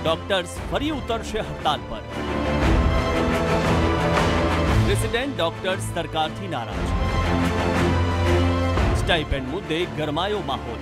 Doctors ફરી ઉતરશે હડતાલ પર। રેસિડેન્ટ ડોક્ટર્સ સરકારથી નારાજ। સ્ટાઇપેન્ડ મુદ્દે ગરમાયો માહોલ।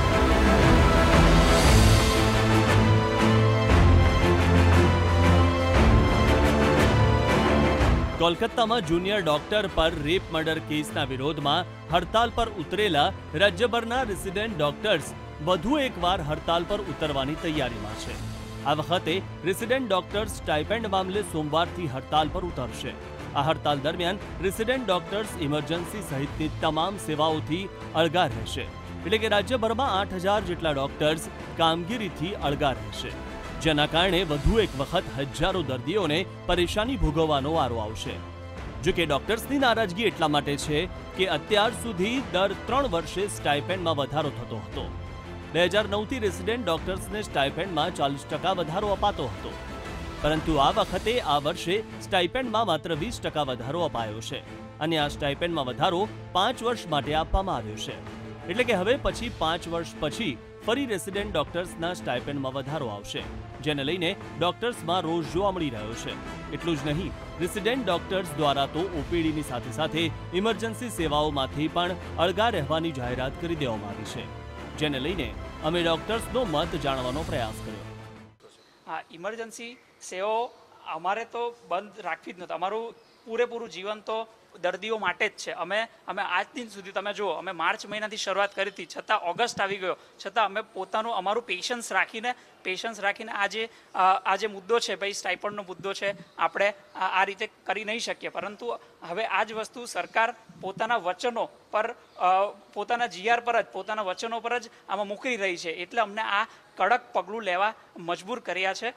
કોલકાતામાં જુનિયર ડોક્ટર પર રેપ મર્ડર કેસના વિરોધમાં હડતાલ પર ઉતરેલા રાજ્યભરના રેસિડેન્ટ ડોક્ટર્સ વધુ એકવાર હડતાલ પર ઉતરવાની તૈયારીમાં છે। આ વખતે રેસિડેન્ટ ડોક્ટર્સ સ્ટાઇપેન્ડ મામલે સોમવારથી હડતાલ પર ઉતરશે। આ હડતાલ દરમિયાન રેસિડેન્ટ ડોક્ટર્સ ઇમરજન્સી સહિતની તમામ સેવાઓથી અળગા રહેશે, એટલે કે રાજ્યભરમાં 8000 જેટલા ડોક્ટર્સ કામગીરીથી અળગા રહેશે, જેના કારણે વધુ એક વખત હજારો દર્દીઓને પરેશાની ભોગવવાનો વારો આવશે। જો કે ડોક્ટર્સની નારાજગી એટલા માટે છે કે અત્યાર સુધી દર 3 વર્ષે સ્ટાઇપેન્ડમાં વધારો થતો હતો। 2009થી રેસિડેન્ટ ડોક્ટર્સને સ્ટાઇપેન્ડમાં 40% વધારો અપાતો હતો, પરંતુ આ વખતે આ વર્ષે સ્ટાઇપેન્ડમાં માત્ર 20% વધારો અપાયો છે અને આ સ્ટાઇપેન્ડમાં વધારો 5 વર્ષ માટે આપવામાં આવ્યો છે, એટલે કે હવે પછી 5 વર્ષ પછી ફરી રેસિડેન્ટ ડોક્ટર્સના સ્ટાઇપેન્ડમાં વધારો આવશે, જેને લઈને ડોક્ટર્સમાં રોષ જોવા મળી રહ્યો છે। એટલું જ નહીં, રેસિડેન્ટ ડોક્ટર્સ દ્વારા તો ઓપીડીની સાથે સાથે ઇમરજન્સી સેવાઓમાંથી પણ અળગા રહેવાની જાહેરાત કરી દેવામાં આવી છે, જેને લઈને અમે ડોક્ટર્સનો મત જાણવાનો પ્રયાસ કર્યો। હા, ઇમરજન્સી સેવાઓ અમારે તો બંધ રાખવી જ નથી। અમારું પૂરેપૂરું જીવન તો દર્દીઓ માટે જ છે। અમે આજ દિન સુધી તમે જુઓ, અમે માર્ચ મહિનાથી શરૂઆત કરી હતી, છતાં ઓગસ્ટ આવી ગયો, છતાં અમે અમારું પેશન્સ રાખીને આ જે મુદ્દો છે ભાઈ, સ્ટાઇપન્ડનો મુદ્દો છે, આપણે આ રીતે કરી નહીં શકીએ। પરંતુ હવે આ જ વસ્તુ સરકાર પોતાના વચનો પર, પોતાના જીઆર પર જ, પોતાના વચનો પર જ આમાં મૂકી રહી છે, એટલે અમને આ કડક પગલું લેવા મજબૂર કર્યા છે।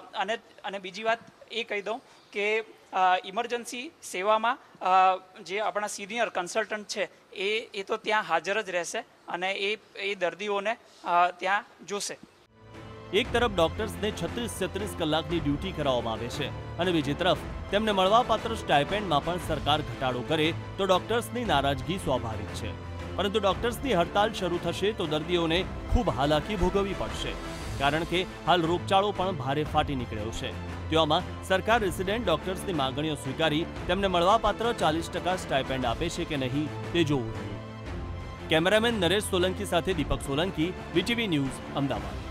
અને બીજી વાત એ કહી દઉં કે ઇમરજન્સી સેવામાં જે આપણા સિનિયર કન્સલ્ટન્ટ છે એ તો ત્યાં હાજર જ રહેશે અને એ દર્દીઓને ત્યાં જોશે। એક તરફ ડોક્ટર્સને 36 કલાકની ડ્યુટી કરાવવામાં આવે છે અને બીજી તરફ તેમને મળવાપાત્ર સ્ટાઇપેન્ડમાં પણ સરકાર ઘટાડો કરે તો ડોક્ટર્સની નારાજગી સ્વાભાવિક છે, પરંતુ ડોક્ટર્સની હડતાલ શરૂ થશે તો દર્દીઓને ખૂબ હાલાકી ભોગવવી પડશે, કારણ કે હાલ રોગચાળો પણ ભારે ફાટી નીકળ્યો છે। તેવામાં સરકાર રેસિડેન્ટ ડોક્ટર્સની માંગણીઓ સ્વીકારી તેમને મળવાપાત્ર 40% સ્ટાઇપેન્ડ આપે છે કે નહીં તે જોવું રહ્યું। કેમેરામેન નરેશ સોલંકી સાથે દીપક સોલંકી, વીટીવી ન્યૂઝ, અમદાવાદ।